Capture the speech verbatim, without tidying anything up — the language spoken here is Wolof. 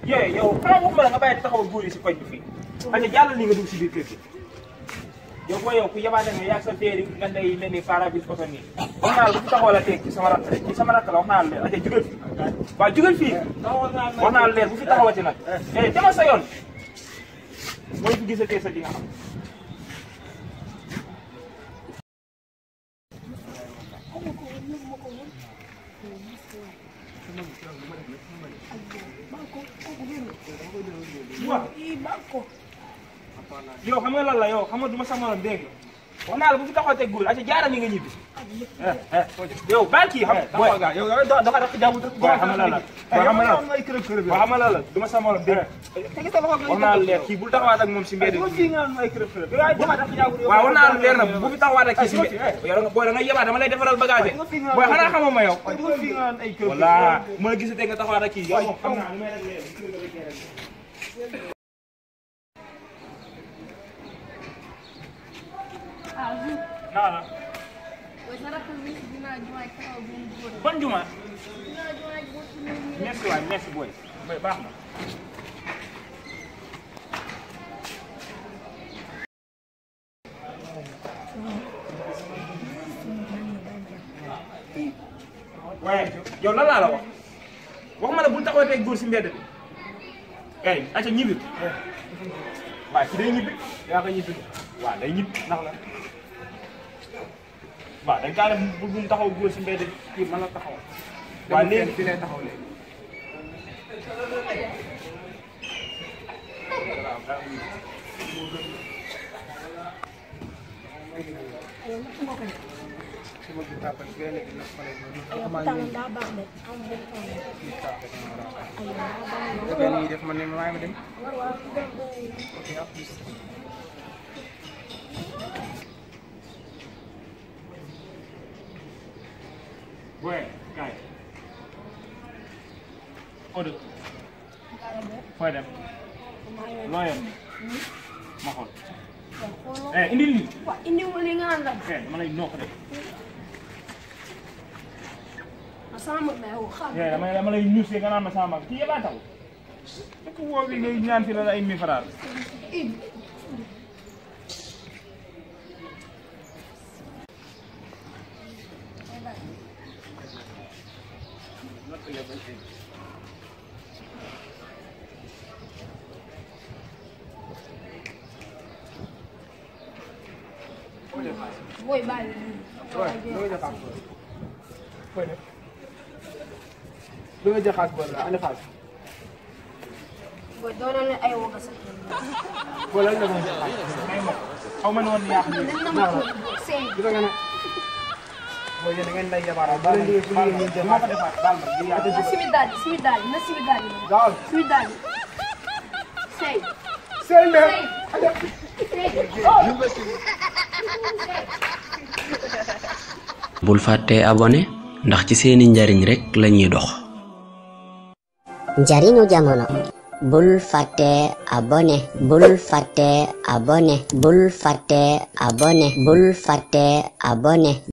yee yow xanaa waxuma la nga bàyyi taxaw góor yi si koñ bi fii. parce que jàllal ni nga dugg si biir kër gi. yow booy yow ku yabaate nga yaa sa teeri nga day mel ni parabis oto nii. wax naa la bu fi taxaw la teg ci sama rakk ci sama rakk la wax naa la leer ate jugal fii. waaw jugal fii. wax naa la leer bu fi taxawati nag. eh demal sa yoon. mooy fi gisatee sa di nga xam. yow xam nga lan la yow xam nga du ma sama dégg nga wax naa la bu fi taxaw teg góor aca jaara ni nga ñibbi yow baal kii xam nga yow dafa rek jàmm xam nga lan la xam nga lan xam nga lan la du ma sama dégg wax naa la leer kii bul taxawaat ak moom si mbedd waaw wax naa la leer na bu fi taxawaat ak kii si mbedd yow booy da nga yebaat dama lay defaral bagage booy xanaa xamoo ma yow voilà mën a gisatee nga taxawaat ak kii yow moom xam naa lu may rek leer Nada. Ban juma? Merci waay merci boy. Boy baax na. waaye yow lan laa la wax waxuma la bul taxawee teg góor si mbedd bi. eh aca ñibbi. waaye ci day ñibbi yaa ko ñibbi. waaw day ñibbi ndax la. waaw dañ kaa def bu mu taxaw góor si mbedd kii mën na taxaw. waaw léegi fi lay taxaw léegi. Boy, kay. Odo. Fooy dem. Loo yem. Ma xool. Eh indil lii. waaw indiwul li nga àndal. Eh dama lay nokk de. ma sama mag la yow xam. Eh dama dama lay nuus nga naan ma sama mag kii yëpp a taw. Fekk woo bi ngay ñaan fi la ay mi faraar. Boy bàyyi. Boy lu nga jaxaas boy. Boy def. Lu nga jaxaas boy la andi xaas. Boy doon na ay woga sax. Boy lan nga doon jaxaas. May ma xaw ma noonu yàq ni. Sey. Gis nga ne. Boy yéen ngeen lay yabaara ba leen di fu ngeen dama ko defaat baal ma di yàq. na simi daal simi daal na simi daal. Daal. Simi daal. Sey. Sey le. bul fàtte abonné ndax ci seeni njariñ rek lañuy dox. njariñu jamono. bul fàtte abonné. bul fàtte abonné. bul fàtte abonné. bul fàtte abonné.